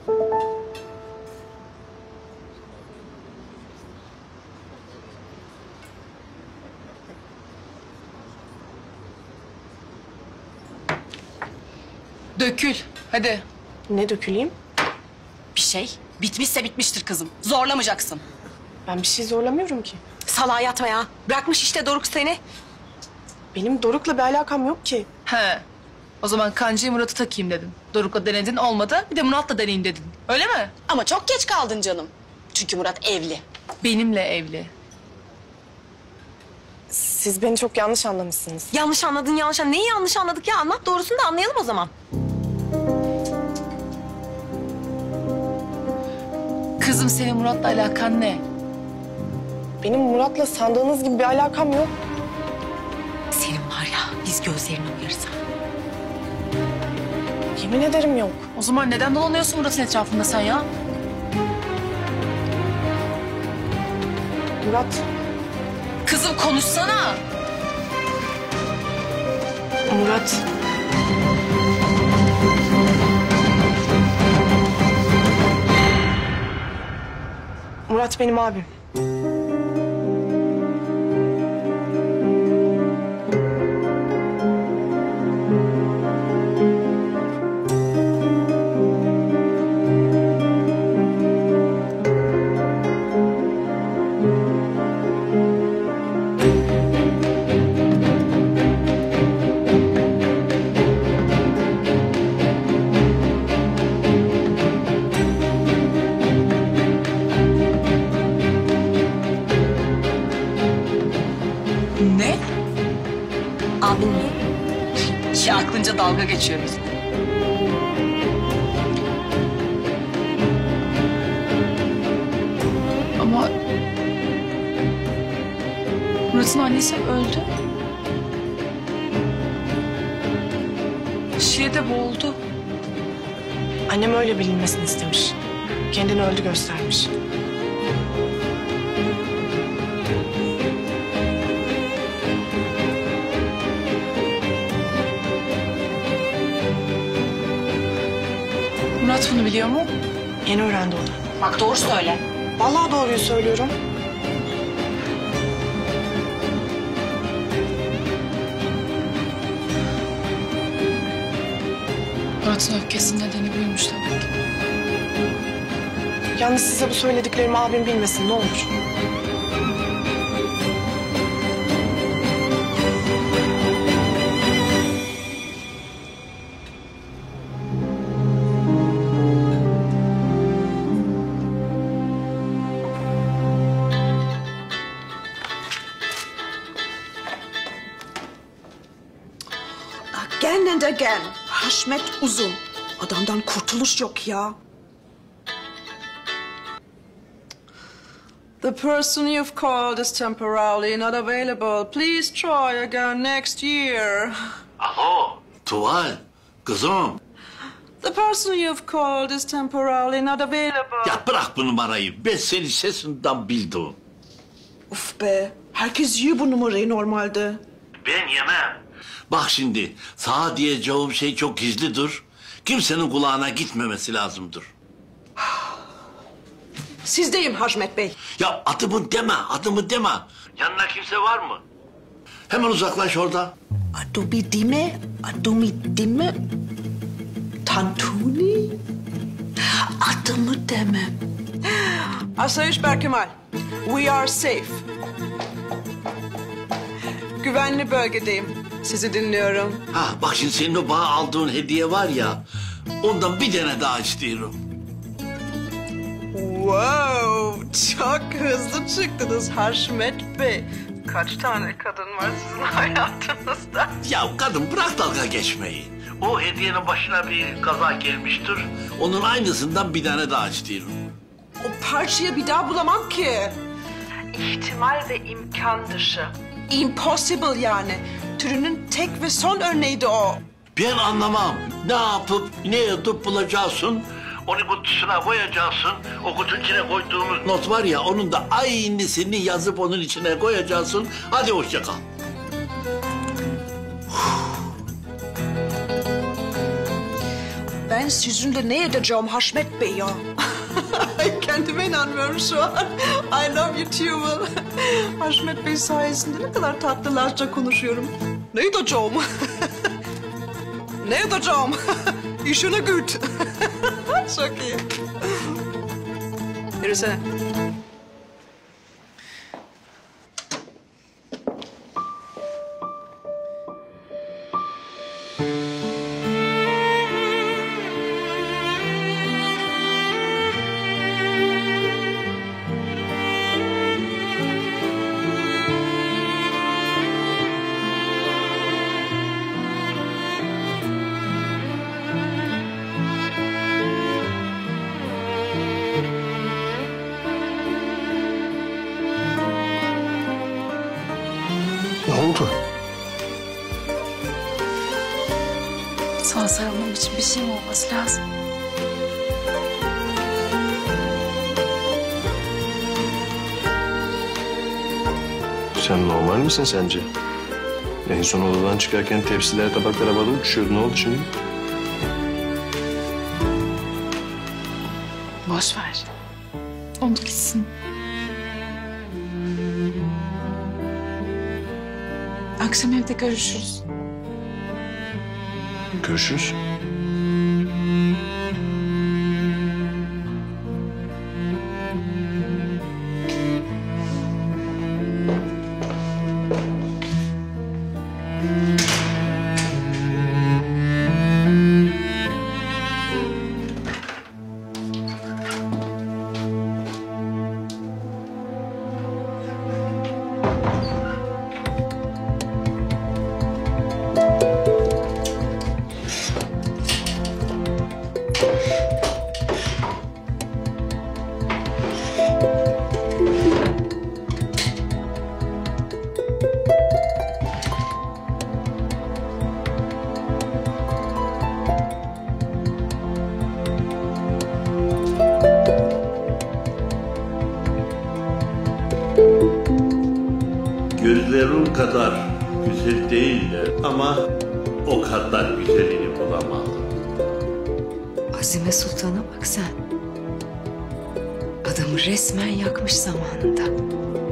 Dökül, hadi. Ne döküleyim? Bir şey bitmişse bitmiştir kızım. Zorlamayacaksın. Ben bir şey zorlamıyorum ki. Salağa yatma ya. Bırakmış işte Doruk seni. Benim Doruk'la bir alakam yok ki. He. O zaman kancayı Murat'ı takayım dedin. Doruk'la denedin olmadı. Bir de Murat'la deneyeyim dedin. Öyle mi? Ama çok geç kaldın canım. Çünkü Murat evli. Benimle evli. Siz beni çok yanlış anlamışsınız. Yanlış anladın, yanlış anladın. Neyi yanlış anladık ya? Anlat doğrusunu da anlayalım o zaman. Kızım senin Murat'la alakan ne? Benim Murat'la sandığınız gibi bir alakam yok. Senin var ya, biz gözlerini uyarız. Yemin ederim yok. O zaman neden dolanıyorsun Murat'ın etrafında sen ya? Murat, Kızım konuşsana. Murat. Murat benim abim. Ne? Abin mi? Ya aklınca dalga geçiyoruz. Ama Murat'ın annesi öldü. Şile'de boğuldu. Annem öyle bilinmesini istemiş. Kendini öldü göstermiş. Murat bunu biliyor mu? Yeni öğrendi o da. Bak doğru söyle. Vallahi doğruyu söylüyorum. Murat'ın öfkesinin nedeni buymuş demek. Yalnız size bu söylediklerimi abim bilmesin ne olur. Again and again. Haşmet Uzun. Adamdan kurtuluş yok ya. The person you've called is temporarily not available. Please try again next year. Alo, Tuval, kızım. The person you've called is temporarily not available. Ya bırak bu numarayı. Ben seni sesinden bildim. Uf be. Herkes yiyor bu numarayı normalde. Ben yemem. Bak şimdi, sana diyeceğim şey çok gizlidir. Kimsenin kulağına gitmemesi lazımdır. Sizdeyim Haşmet Bey. Ya adımı deme, adımı deme. Yanına kimse var mı? Hemen uzaklaş orada. Adobe dime, Adobe dime. Tantuni. Adımı demem. Asayiş Berkemal. We are safe. Güvenli bölgedeyim. Sizi dinliyorum. Ha bak şimdi senin o bana aldığın hediye var ya... ...ondan bir tane daha istiyorum. Wow, çok hızlı çıktınız Haşmet Bey. Kaç tane kadın var sizin hayatınızda? Ya kadın bırak dalga geçmeyi. O hediyenin başına bir kaza gelmiştir. Onun aynısından bir tane daha istiyorum. O parçayı bir daha bulamam ki. İhtimal ve imkan dışı. Impossible yani. Türünün tek ve son örneğiydi o. Ben anlamam. Ne yapıp ne edip bulacaksın? Onu kutusuna koyacaksın. O kutunun içine koyduğumuz not var ya... ...onun da aynısını yazıp onun içine koyacaksın. Hadi hoşça kal. Ben sizinle ne edeceğim Haşmet Bey ya? Kendime inanmıyorum şu an. I love you too. Haşmet Bey sayesinde ne kadar tatlılarca konuşuyorum. Ne edeceğim? Ne edeceğim? İşine güç. Çok iyi. Yürüsene. Ne oldu? Sana sarılmam için bir şey mi olması lazım? Sen normal misin sence? En son odadan çıkarken tepsiler, tabaklar havada uçuşuyordu. Ne oldu şimdi? Boş ver. Onu gitsin. Akşam evde görüşürüz. Görüşürüz. Gözlerin kadar güzel değiller ama o kadar güzelini bulamadım. Azime Sultan'a bak sen. Adamı resmen yakmış zamanında.